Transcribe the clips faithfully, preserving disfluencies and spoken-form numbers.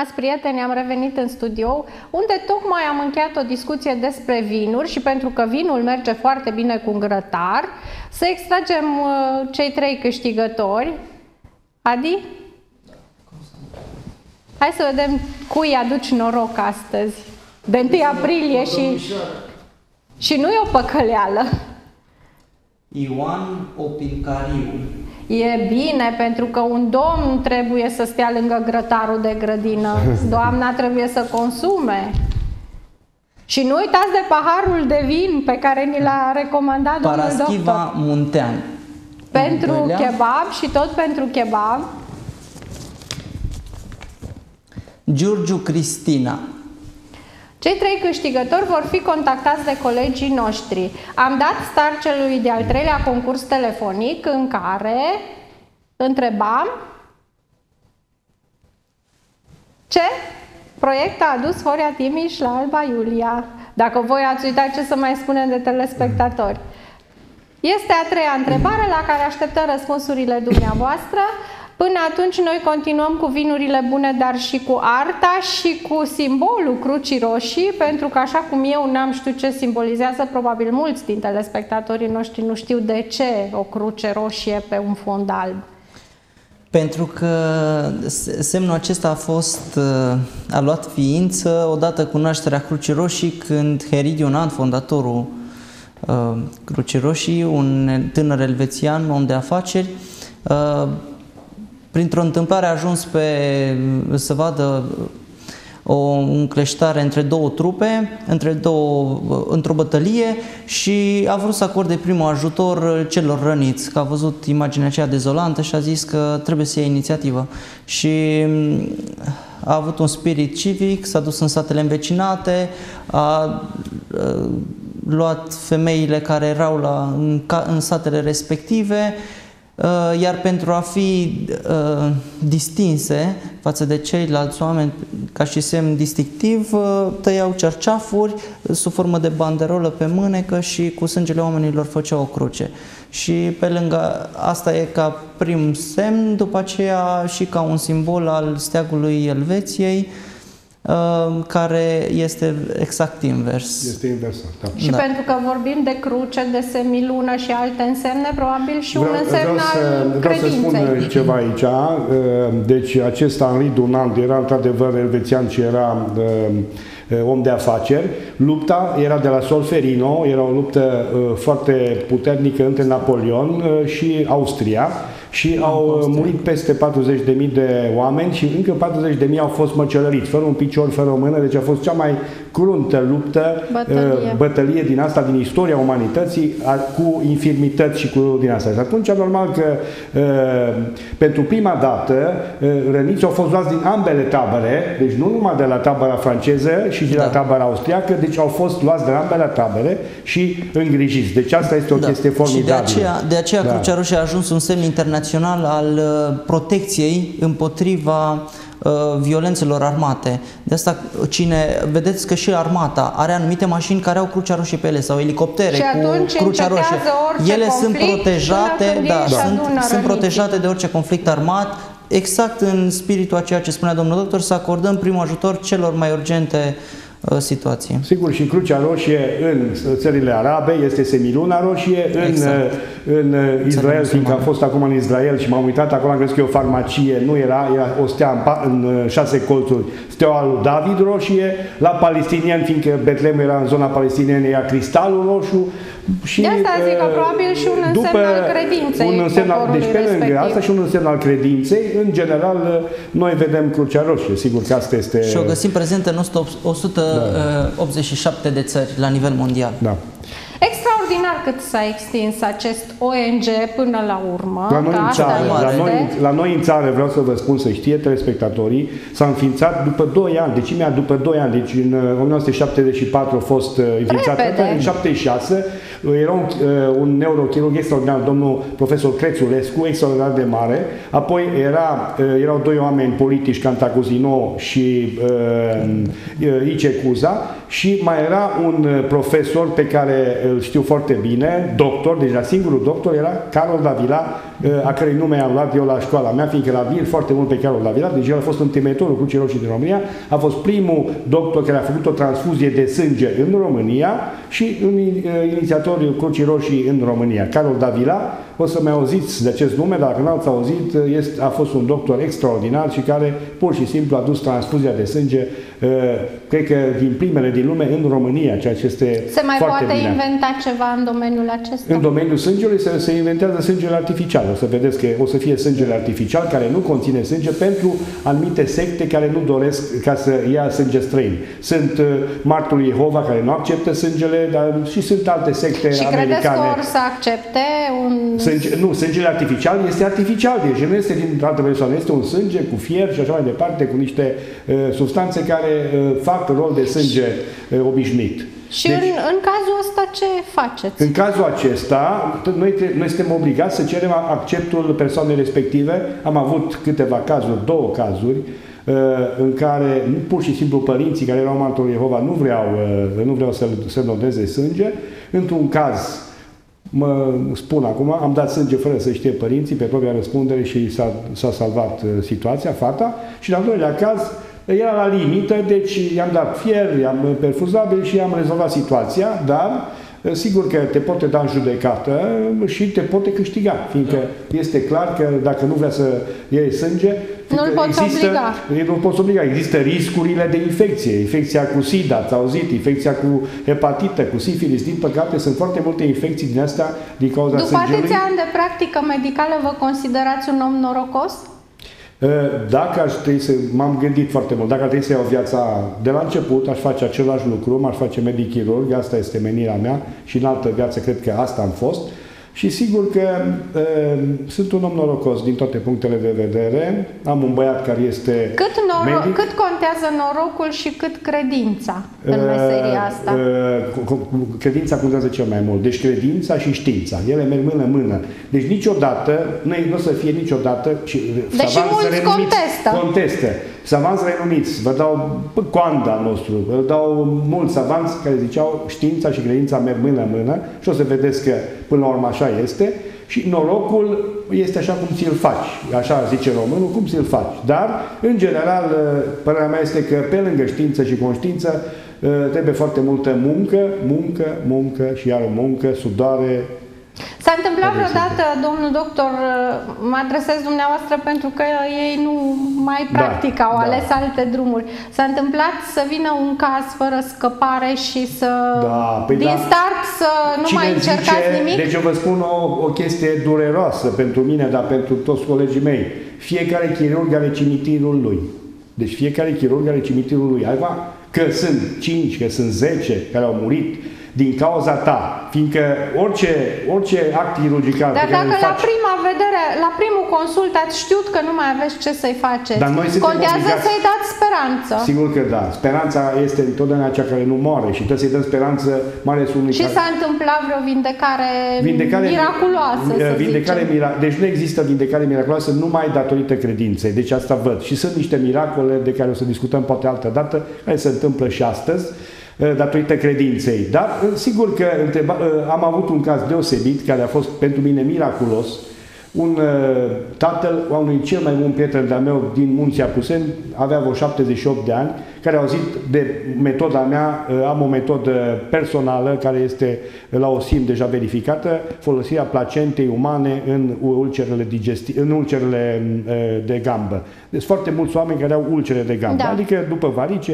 stimați prieteni, am revenit în studio, unde tocmai am încheiat o discuție despre vinuri și pentru că vinul merge foarte bine cu un grătar, să extragem uh, cei trei câștigători. Adi? Hai să vedem cui aduci noroc astăzi, de întâi aprilie și, și nu e o păcăleală. Ioan Opincariu. E bine, pentru că un domn trebuie să stea lângă grătarul de grădină. Doamna trebuie să consume. Și nu uitați de paharul de vin pe care ni l-a recomandat domnul doctor. Paraschiva Muntean. Pentru kebab și tot pentru kebab. Giurgiu Cristina. Cei trei câștigători vor fi contactați de colegii noștri. Am dat start celui de-al treilea concurs telefonic în care întrebam ce proiect a adus Horia Timiș la Alba Iulia. Dacă voi ați uitat, ce să mai spunem de telespectatori. Este a treia întrebare la care așteptăm răspunsurile dumneavoastră. Până atunci noi continuăm cu vinurile bune, dar și cu arta și cu simbolul Crucii Roșii, pentru că așa cum eu n-am știut ce simbolizează, probabil mulți din telespectatorii noștri nu știu de ce o cruce roșie pe un fond alb. Pentru că semnul acesta a fost, a luat ființă odată cu nașterea Crucii Roșii, când Heridiu Nant, fondatorul Crucii Roșii, un tânăr elvețian, om de afaceri, printr-o întâmplare a ajuns pe, să vadă o încleștare între două trupe, între două, într-o bătălie și a vrut să acorde primul ajutor celor răniți, că a văzut imaginea aceea dezolantă și a zis că trebuie să ia inițiativă. Și a avut un spirit civic, s-a dus în satele învecinate, a, a luat femeile care erau la, în, în satele respective, iar pentru a fi uh, distinse față de ceilalți oameni ca și semn distinctiv, uh, tăiau cerceafuri sub formă de banderolă pe mânecă și cu sângele oamenilor făceau o cruce. Și pe lângă asta e ca prim semn, după aceea și ca un simbol al steagului Elveției, care este exact invers. Este invers, da. Și da. Pentru că vorbim de cruce, de semilună și alte însemne, probabil și vreau, un însemn vreau al să, vreau credinței. Vreau să spun ceva aici. Deci acesta Henri Dunant era într-adevăr elvețian și era om de afaceri. Lupta era de la Solferino, era o luptă foarte puternică între Napoleon și Austria. Și au murit peste patruzeci de mii de oameni și încă patruzeci de mii au fost măcelăriți, fără un picior, fără o mână, deci a fost cea mai cruntă luptă, bătălie, bătălie din asta, din istoria umanității, cu infirmități și cu din asta. Și atunci, normal că pentru prima dată răniți au fost luați din ambele tabere, deci nu numai de la tabăra franceză și de la da. tabăra austriacă, deci au fost luați de ambele tabere și îngrijiți. Deci asta este o da. chestie formidabilă. Și de aceea, de aceea da. Crucea Roșie a ajuns un semn internațional al protecției împotriva uh, violențelor armate. De asta, cine, vedeți că și armata are anumite mașini care au Crucea Roșie pe ele sau elicoptere și cu Crucea Roșie. Ele sunt protejate, da, da. sunt, sunt protejate de orice conflict armat, exact în spiritul a ceea ce spunea domnul doctor, să acordăm primul ajutor celor mai urgente situații. Sigur, și Crucea Roșie în țările arabe este semiluna roșie, în, exact. în Israel, fiindcă am fost acum în Israel și m-am uitat acolo, am crezut că e o farmacie, nu era, era o stea în, în șase colțuri, steaua lui David roșie, la palestinieni, fiindcă Betlehem era în zona palestiniană, era cristalul roșu. Și, de asta zic că probabil și un însemn al credinței. Un însemn al, deci pe lângă asta și un însemn al credinței, în general, noi vedem Crucea Roșie, sigur că asta este... Și o găsim prezentă în o sută optzeci și șapte de țări la nivel mondial. Da. Extraordinar cât s-a extins acest O N G până la urmă. La noi, în țară, la, noi, la noi în țară, vreau să vă spun, să știe telespectatorii, s-a înființat după doi ani, deci imediat după doi ani, deci în o mie nouă sute șaptezeci și patru a fost înființată, în șaptezeci și șase era un, un neurochirurg extraordinar, domnul profesor Crețulescu, extraordinar de mare, apoi era, erau doi oameni politici, Cantacuzino și uh, Ice Cuza, și mai era un profesor pe care îl știu foarte foarte bine, doctor, deci singurul doctor era Carol Davila, a cărei nume am luat eu la școala mea, fiindcă l-a admir foarte mult pe Carol Davila, deci el a fost întemeitorul Crucii Roșii din România, a fost primul doctor care a făcut o transfuzie de sânge în România și un inițiatorul Crucii Roșii în România. Carol Davila, o să mai auziți de acest nume, dar dacă n-ați auzit, este, a fost un doctor extraordinar și care pur și simplu a dus transfuzia de sânge, cred că din primele din lume în România, ceea ce este Se mai foarte poate bine. inventa ceva în domeniul acesta? În domeniul sângelui se, se inventează sângele artificial. O să vedeți că o să fie sângele artificial care nu conține sânge pentru anumite secte care nu doresc ca să ia sânge străin. Sunt uh, martorii Jehova care nu acceptă sângele, dar și sunt alte secte și americane. credeți că or să accepte un... Sânge, nu, sângele artificial este artificial, deci nu este din altă persoană, este un sânge cu fier și așa mai departe, cu niște uh, substanțe care uh, fac rol de sânge uh, obișnuit. Și deci, în, în cazul ăsta ce faceți? În cazul acesta, noi, noi suntem obligați să cerem acceptul persoanei respective. Am avut câteva cazuri, două cazuri, în care pur și simplu părinții care erau martori Jehova nu vreau, nu vreau să, să doneze sânge. Într-un caz, mă spun acum, am dat sânge fără să știe părinții, pe propria răspundere și s-a salvat situația, fata. Și în al doilea caz, era la limită, deci i-am dat fier, i-am perfuzabil și i-am rezolvat situația, dar sigur că te poate da în judecată și te poate câștiga, fiindcă este clar că dacă nu vrea să iei sânge, nu-l poți există, obliga. Nu poți obliga. Există riscurile de infecție, infecția cu SIDA, ați auzit, infecția cu hepatită, cu sifilis, din păcate sunt foarte multe infecții din astea din cauza După sângelui. atâția ani de practică medicală, vă considerați un om norocos? Dacă aș trebui să, m-am gândit foarte mult, dacă ar trebui să iau viața de la început, aș face același lucru, m-aș face medic-chirurg, asta este menirea mea și în altă viață cred că asta am fost. Și sigur că uh, sunt un om norocos din toate punctele de vedere, am un băiat care este cât, noro medic. cât contează norocul și cât credința în uh, meseria asta? Uh, credința contează cel mai mult, deci credința și știința, ele merg mână-mână. Deci niciodată, nu o să fie niciodată, deși mulți contestă. contestă. Savanți renumiți, vă dau coanda al nostru, vă dau mulți savanți care ziceau știința și credința merg mână-mână și o să vedeți că până la urmă așa este și norocul este așa cum ți-l faci, așa zice românul, cum ți-l faci. Dar, în general, părerea mea este că pe lângă știință și conștiință trebuie foarte multă muncă, muncă, muncă și iar muncă, sudare. S-a întâmplat vreodată, domnul doctor, mă adresez dumneavoastră pentru că ei nu mai practică, au da, ales da. alte drumuri. S-a întâmplat să vină un caz fără scăpare și să, da, păi din da. start, să nu Cine mai încercați zice, nimic? Deci eu vă spun o, o chestie dureroasă pentru mine, dar pentru toți colegii mei. Fiecare chirurg are cimitirul lui. Deci fiecare chirurg are cimitirul lui. Alba, că sunt cinci, că sunt zece care au murit din cauza ta, fiindcă orice, orice act chirurgical... Dar dacă la faci, prima vedere, la primul consult ați știut că nu mai aveți ce să-i faceți, dar noi contează obligați, să-i dați speranță. Sigur că da. Speranța este întotdeauna cea care nu moare și trebuie să-i dăm speranță, mai ales unui Și care... s-a întâmplat vreo vindecare, vindecare miraculoasă, să vindecare zicem. mira... Deci nu există vindecare miraculoasă numai datorită credinței. Deci asta văd. Și sunt niște miracole de care o să discutăm poate altă dată, care se întâmplă și astăzi, datorită credinței. Dar sigur că întreba, am avut un caz deosebit care a fost pentru mine miraculos. Un tatăl a unui cel mai bun prieten de-a meu din Munții Apuseni, avea vreo șaptezeci și opt de ani, care a auzit de metoda mea, am o metodă personală care este la O S I M deja verificată, folosirea placentei umane în ulcerele, digesti în ulcerele de gambă. Deci foarte mulți oameni care au ulcere de gambă, da. Adică după varice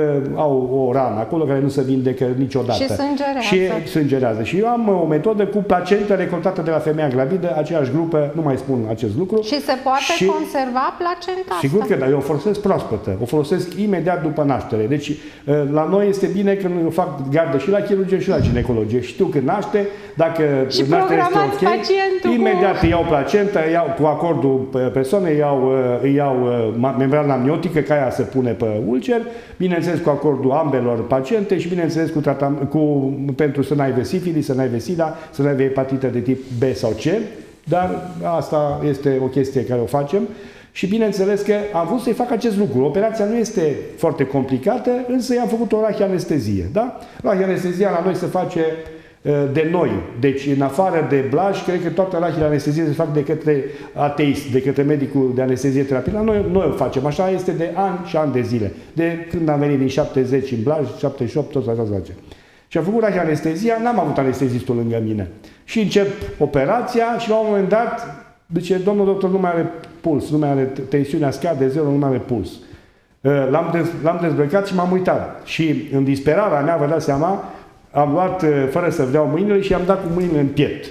au o rană acolo care nu se vindecă niciodată. Și sângerează. Și sângerează. Și eu am o metodă cu placentă recoltată de la femeia gravidă, aceeași grupă, nu mai spun acest lucru. Și se poate și conserva placenta sigur asta? că da, eu o folosesc proaspătă, o folosesc imediat după naștere. Deci la noi este bine că eu fac gardă și la chirurgie și la ginecologie. Știu că naște, dacă și nașterea este ok, pacientul imediat cu... îi iau placentă, iau cu acordul persoanei, iau, îi iau membrana amniotică, ca aia se pune pe ulcer, bineînțeles cu acordul ambelor paciente și bineînțeles cu tratam, cu, pentru să n-aibă sifilis, să n-aibă SIDA, să n-aibă hepatită de tip B sau C, dar asta este o chestie care o facem. Și bineînțeles că am vrut să-i fac acest lucru. Operația nu este foarte complicată, însă i-am făcut o rachianestezie. Da? Rachianestezia la noi se face de noi. Deci, în afară de Blaj, cred că toate rahile anestezie se fac de către ateist, de către medicul de anestezie terapie. La noi, noi o facem. Așa este de ani și ani de zile. De când am venit din șaptezeci în Blaj, șaptezeci și opt, tot așa se face. Și am făcut rahile anestezia, n-am avut anestezistul lângă mine. Și încep operația și la un moment dat, zice, domnul doctor, nu mai are puls, nu mai are tensiunea scade, zero, nu mai are puls. L-am, dez, l-am dezbrăcat și m-am uitat. Și în disperarea mea, vă dați seama, am luat, fără să vreau mâinile, și i-am dat cu mâinile în piept.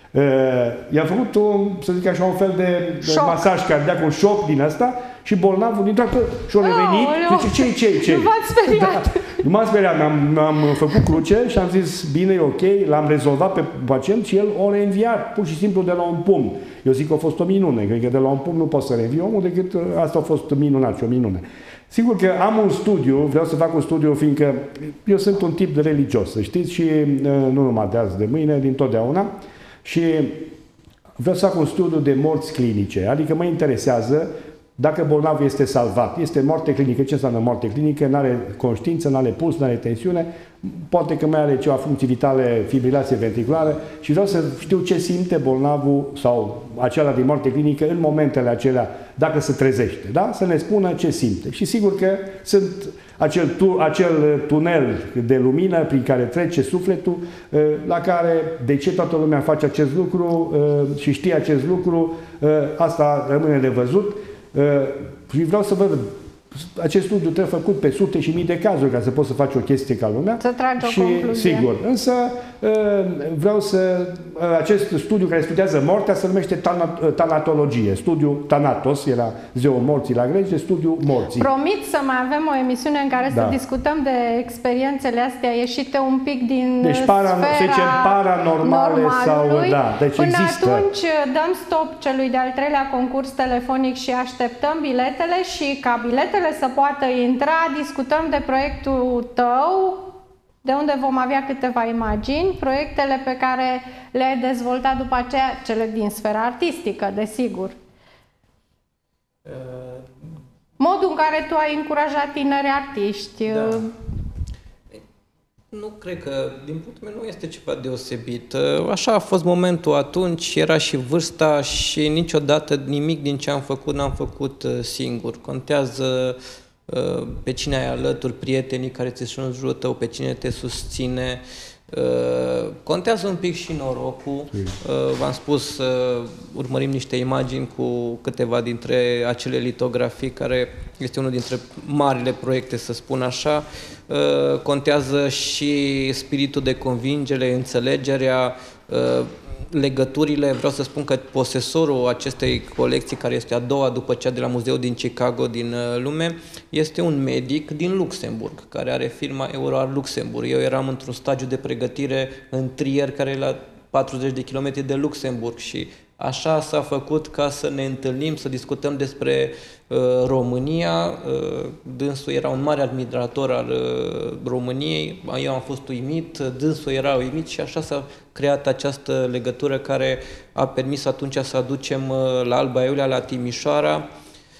I-am făcut, un, să zic așa, un fel de șoc. Masaj cardiac, un șoc din asta, și bolnavul din toată și-a revenit. Oh, zice, ce-i, ce-i, ce-i? Nu v-ați speriat. Da, nu m-am speriat, am, am făcut cruce și am zis, bine, e ok, l-am rezolvat pe pacient și el o reînviat, pur și simplu de la un pumn. Eu zic că a fost o minune, cred că de la un pumn nu poți să revii omul, decât asta a fost minunat și o minune. Sigur că am un studiu, vreau să fac un studiu, fiindcă eu sunt un tip de religios, să știți, și nu numai de azi, de mâine, din totdeauna, și vreau să fac un studiu de morți clinice, adică mă interesează dacă bolnavul este salvat. Este moarte clinică. Ce înseamnă moarte clinică? Nu are conștiință, nu are puls, nu are tensiune, poate că mai are ceva funcții vitale, fibrilație ventriculară, și vreau să știu ce simte bolnavul sau acela din moarte clinică în momentele acelea, dacă se trezește. Da? Să ne spună ce simte. Și sigur că sunt acel, tu, acel tunel de lumină prin care trece sufletul, la care, de ce toată lumea face acest lucru și știe acest lucru, asta rămâne de văzut. Și vreau să văd, acest studiu trebuie făcut pe sute și mii de cazuri ca să poți să faci o chestie ca lumea. Să tragi și, o concluzie. Sigur. Însă vreau să... Acest studiu care studiază moartea se numește tanatologie. Studiu Thanatos, era zeul morții la grece, studiu morții. Promit să mai avem o emisiune în care da. să discutăm de experiențele astea ieșite un pic din deci, para, sfera paranormale sau... Da, deci Până există. atunci dăm stop celui de-al treilea concurs telefonic și așteptăm biletele, și ca biletele să poată intra, discutăm de proiectul tău, de unde vom avea câteva imagini, proiectele pe care le-ai dezvoltat după aceea, cele din sfera artistică, desigur. Uh, Modul în care tu ai încurajat tineri artiști. Da. Nu cred că, din punctul meu, nu este ceva deosebit. Așa a fost momentul atunci, era și vârsta, și niciodată nimic din ce am făcut n-am făcut singur. Contează pe cine ai alături, prietenii care ți-și în jurul tău, pe cine te susține. Contează un pic și norocul. V-am spus, urmărim niște imagini cu câteva dintre acele litografii, care este unul dintre marile proiecte, să spun așa. Contează și spiritul de convingere, înțelegerea, legăturile. Vreau să spun că posesorul acestei colecții, care este a doua după cea de la muzeul din Chicago, din lume, este un medic din Luxemburg, care are firma Euroar Luxemburg. Eu eram într-un stagiu de pregătire în Trier, care e la patruzeci de kilometri de Luxemburg, și așa s-a făcut ca să ne întâlnim, să discutăm despre uh, România. Uh, dânsul era un mare admirator al uh, României, eu am fost uimit, dânsul era uimit, și așa s-a creat această legătură care a permis atunci să aducem uh, la Alba Iulia, la Timișoara,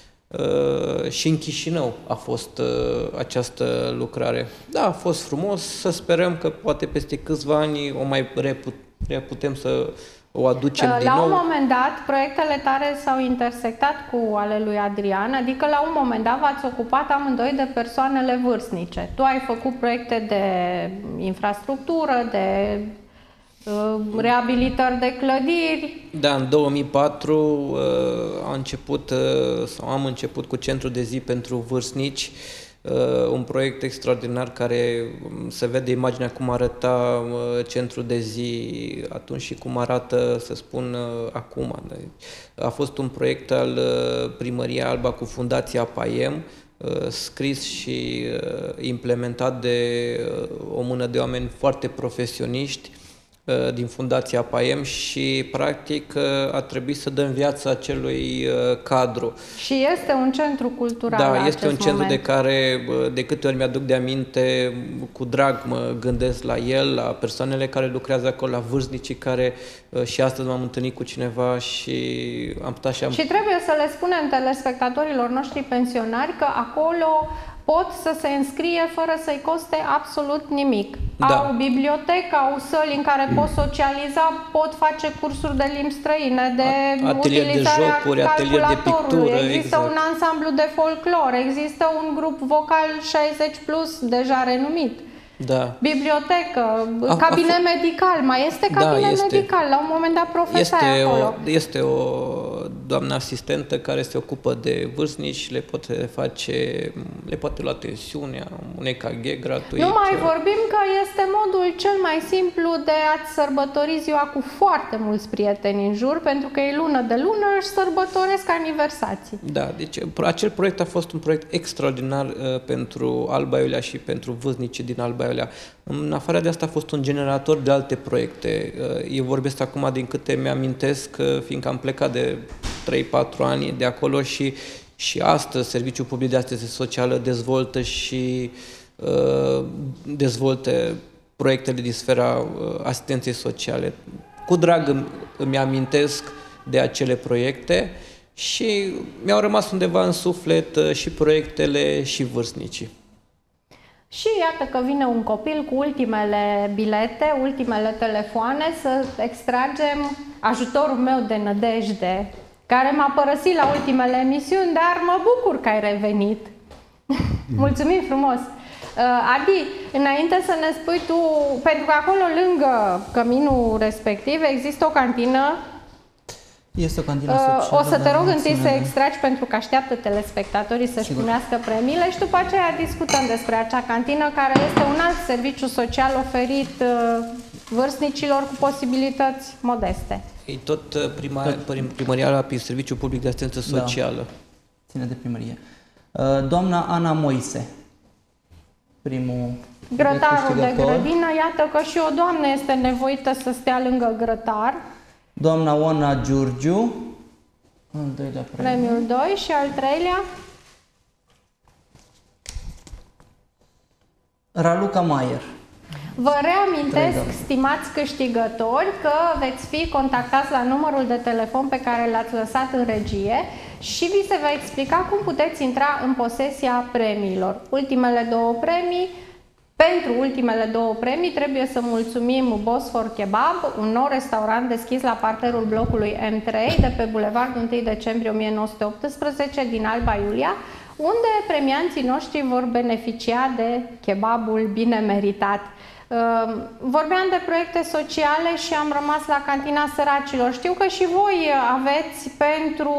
uh, și în Chișinău a fost uh, această lucrare. Da, a fost frumos, să sperăm că poate peste câțiva ani o mai reput, putem să o aducem la din nou. un moment dat, proiectele tale s-au intersectat cu ale lui Adrian, adică la un moment dat v-ați ocupat amândoi de persoanele vârstnice. Tu ai făcut proiecte de infrastructură, de uh, reabilitări de clădiri. Da, în două mii patru uh, a început, uh, sau am început cu Centrul de zi pentru vârstnici, Uh, un proiect extraordinar care se vede imaginea cum arăta uh, centrul de zi atunci și cum arată, să spun, uh, acum. A fost un proiect al uh, Primăriei Alba cu Fundația PAIEM, uh, scris și uh, implementat de uh, o mână de oameni foarte profesioniști uh, din Fundația PAIEM, și practic uh, a trebuit să dăm viața acelui uh, cadru. Și este un centru cultural. Da, la este un acest centru moment. de care de câte ori mi-aduc de aminte, cu drag mă gândesc la el, la persoanele care lucrează acolo, la vârstnicii care, și astăzi m-am întâlnit cu cineva și am putea și am... Și trebuie să le spunem telespectatorilor noștri pensionari că acolo pot să se înscrie fără să-i coste absolut nimic. Da. Au bibliotecă, au săli în care pot socializa, pot face cursuri de limbi străine, de atelier de utilizarea jocuri, atelier de calculatorului. pictură, Există exact. un ansamblu de folclor, există un grup vocal șaizeci plus deja renumit. Da. Bibliotecă, A, cabinet a medical, mai este cabinet da, este, medical, la un moment dat profesai este acolo. O, este o doamnă asistentă care se ocupă de vârstnici, le poate face, le poate lua tensiunea, un E K G gratuit. Nu mai vorbim că este modul cel mai simplu de a-ți sărbători ziua cu foarte mulți prieteni în jur, pentru că e lună de lună își sărbătoresc aniversații. Da, deci acel proiect a fost un proiect extraordinar uh, pentru Alba Iulia și pentru vârstnicii din Alba Iulia. În afară de asta a fost un generator de alte proiecte. Uh, eu vorbesc acum din câte mi-amintesc, uh, fiindcă am plecat de trei patru ani de acolo și, și astăzi Serviciul Public de Asistență Socială dezvoltă și uh, dezvoltă proiectele din sfera uh, asistenței sociale. Cu drag îmi, îmi amintesc de acele proiecte și mi-au rămas undeva în suflet uh, și proiectele și vârstnicii. Și iată că vine un copil cu ultimele bilete, ultimele telefoane, să extragem ajutorul meu de nădejde, care m-a părăsit la ultimele emisiuni, dar mă bucur că ai revenit. Mulțumim frumos! Adi, înainte să ne spui tu, pentru că acolo lângă căminul respectiv există o cantină. Este o cantină socială. O să te rog dar întâi să ține de- extragi, pentru că așteaptă telespectatorii să-și Sigur. primească premiile și după aceea discutăm despre acea cantină, care este un alt serviciu social oferit uh, vârstnicilor cu posibilități modeste. E tot uh, prima, prim- primăria la prin Serviciul Public de Asistență Da. Socială. Ține de primărie. Uh, Doamna Ana Moise, primul Grătarul de câștigător. grădină, iată că și o doamnă este nevoită să stea lângă grătar. Doamna Oana Giurgiu, al doilea premiu. Premiul doi și al treilea. Raluca Maier. Vă reamintesc, Trei, doamne. stimați câștigători, că veți fi contactați la numărul de telefon pe care l-ați lăsat în regie și vi se va explica cum puteți intra în posesia premiilor. Ultimele două premii, pentru ultimele două premii trebuie să mulțumim Bosfor Kebab, un nou restaurant deschis la parterul blocului M trei de pe Bulevardul întâi decembrie o mie nouă sute optsprezece din Alba Iulia, unde premianții noștri vor beneficia de kebabul bine meritat. Vorbeam de proiecte sociale și am rămas la Cantina Săracilor. Știu că și voi aveți pentru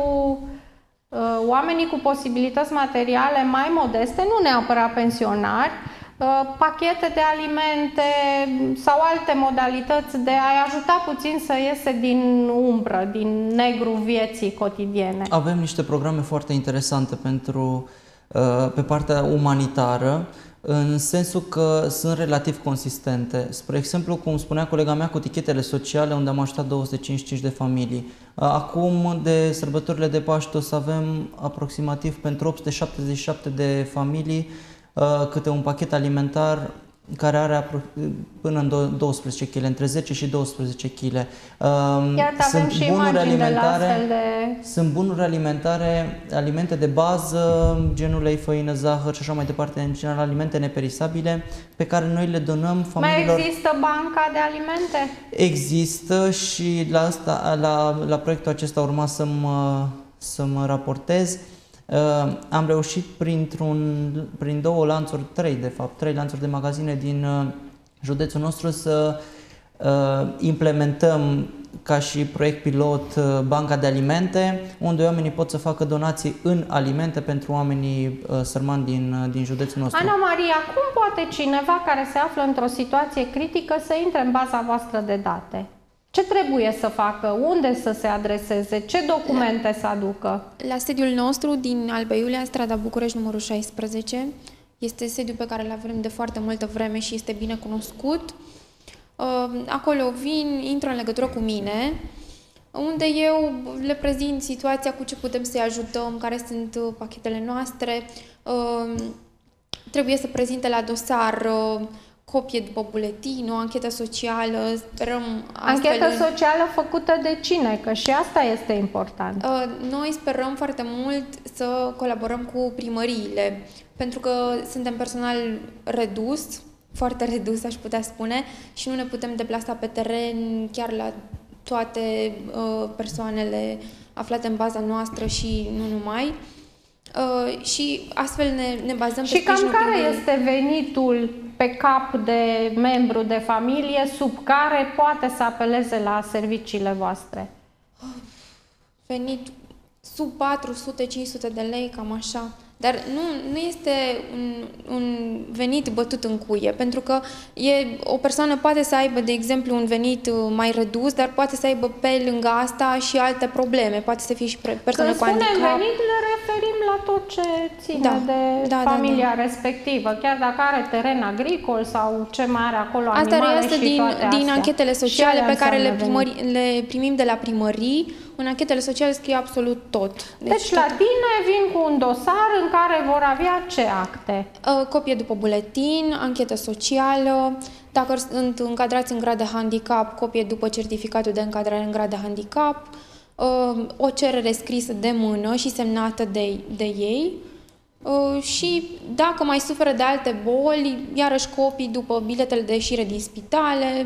oamenii cu posibilități materiale mai modeste, nu neapărat pensionari, pachete de alimente sau alte modalități de a-i ajuta puțin să iese din umbră, din negru vieții cotidiene. Avem niște programe foarte interesante pentru, pe partea umanitară, în sensul că sunt relativ consistente. Spre exemplu, cum spunea colega mea, cu tichetele sociale, unde am ajutat două sute cincizeci și cinci de familii. Acum, de sărbătorile de Paște, o să avem aproximativ pentru opt sute șaptezeci și șapte de familii câte un pachet alimentar care are până în douăsprezece kilograme, între zece și douăsprezece kilograme. Iar avem și imagini de la astfel de... Sunt bunuri alimentare, alimente de bază, genul lei, făină, zahăr și așa mai departe, în general alimente neperisabile, pe care noi le donăm familiilor. Mai există banca de alimente? Există și la, asta, la, la proiectul acesta urma să mă, să mă raportez. Uh, am reușit printr-un, prin două lanțuri, trei de fapt, trei lanțuri de magazine din uh, județul nostru să uh, implementăm ca și proiect pilot uh, banca de alimente, unde oamenii pot să facă donații în alimente pentru oamenii uh, sărmani din, uh, din județul nostru. Ana Maria, cum poate cineva care se află într-o situație critică să intre în baza voastră de date? Ce trebuie să facă? Unde să se adreseze? Ce documente să aducă? La sediul nostru din Alba Iulia, strada București, numărul șaisprezece. Este sediul pe care îl avem de foarte multă vreme și este bine cunoscut. Acolo vin, intră în legătură cu mine, unde eu le prezint situația, cu ce putem să-i ajutăm, care sunt pachetele noastre. Trebuie să prezinte la dosar copie după buletin, o anchetă socială, sperăm Anchetă în... socială făcută de cine? Că și asta este important. Noi sperăm foarte mult să colaborăm cu primăriile, pentru că suntem personal redus, foarte redus aș putea spune, și nu ne putem deplasa pe teren chiar la toate uh, persoanele aflate în baza noastră și nu numai. Uh, și astfel ne, ne bazăm și pe cam care primării. este venitul pe cap de membru de familie sub care poate să apeleze la serviciile voastre? Venit sub patru sute cinci sute de lei, cam așa. Dar nu, nu este un, un venit bătut în cuie, pentru că e, o persoană poate să aibă, de exemplu, un venit mai redus, dar poate să aibă pe lângă asta și alte probleme. Poate să fie și persoană cu handicap. Când spunem venit, ne referim la tot ce ține da, de da, familia da, da. respectivă, chiar dacă are teren agricol sau ce mai are acolo, asta animale reiasă și din, toate astea. din anchetele sociale pe care le, primări, venit. le primim de la primării. În anchetele sociale scrie absolut tot. Deci, deci la tot. Tine vin cu un dosar în care vor avea ce acte? Copie după buletin, anchetă socială, dacă sunt încadrați în grad de handicap, copie după certificatul de încadrare în grad de handicap, o cerere scrisă de mână și semnată de, de ei și dacă mai suferă de alte boli, iarăși copii după biletele de ieșire din spitale,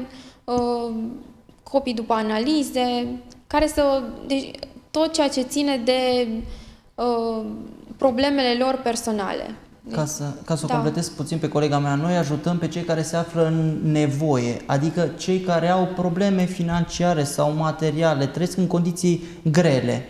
copii după analize, care să, deci, tot ceea ce ține de uh, problemele lor personale. Ca să, ca să o da. completez puțin pe colega mea, noi ajutăm pe cei care se află în nevoie, adică cei care au probleme financiare sau materiale, trăiesc în condiții grele.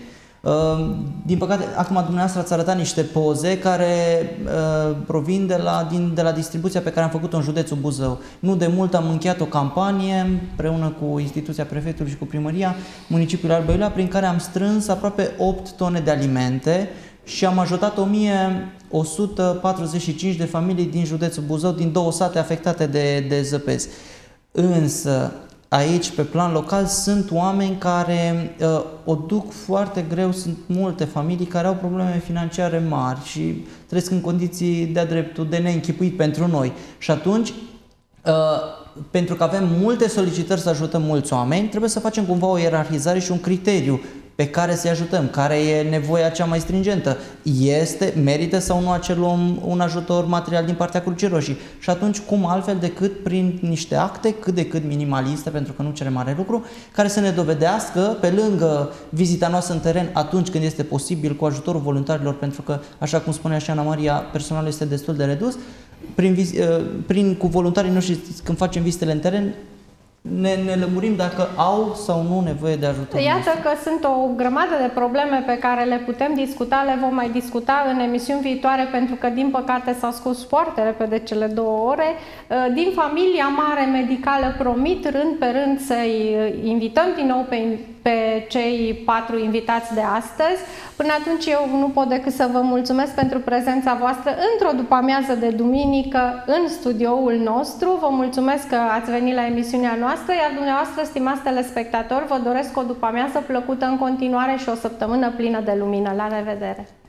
Din păcate, acum dumneavoastră ați arătat niște poze care uh, provin de la, din, de la distribuția pe care am făcut-o în județul Buzău. Nu de mult am încheiat o campanie împreună cu instituția prefectului și cu primăria municipiului Alba Iulia, prin care am strâns aproape opt tone de alimente și am ajutat o mie o sută patruzeci și cinci de familii din județul Buzău, din două sate afectate de, de zăpezi. Însă, aici, pe plan local, sunt oameni care uh, o duc foarte greu, sunt multe familii care au probleme financiare mari și trăiesc în condiții de-a dreptul de neînchipuit pentru noi. Și atunci, uh, pentru că avem multe solicitări să ajutăm mulți oameni, trebuie să facem cumva o ierarhizare și un criteriu pe care să-i ajutăm, care e nevoia cea mai stringentă. Este, merită sau nu acel om un ajutor material din partea Crucii Roșii? Și atunci, cum altfel decât prin niște acte cât de cât minimaliste, pentru că nu cere mare lucru, care să ne dovedească, pe lângă vizita noastră în teren, atunci când este posibil, cu ajutorul voluntarilor, pentru că, așa cum spunea și Ana Maria, personalul este destul de redus, prin, prin cu voluntarii noștri, când facem vizitele în teren, Ne, ne lămurim dacă au sau nu nevoie de ajutor. Iată nostru. că sunt o grămadă de probleme pe care le putem discuta, le vom mai discuta în emisiuni viitoare, pentru că, din păcate, s-au scurs foarte repede cele două ore. Din familia mare medicală promit rând pe rând să-i invităm din nou pe, pe cei patru invitați de astăzi. Până atunci eu nu pot decât să vă mulțumesc pentru prezența voastră într-o după-amiază de duminică în studioul nostru. Vă mulțumesc că ați venit la emisiunea noastră, iar dumneavoastră, stimați telespectatori, vă doresc o după-amiază plăcută în continuare și o săptămână plină de lumină. La revedere!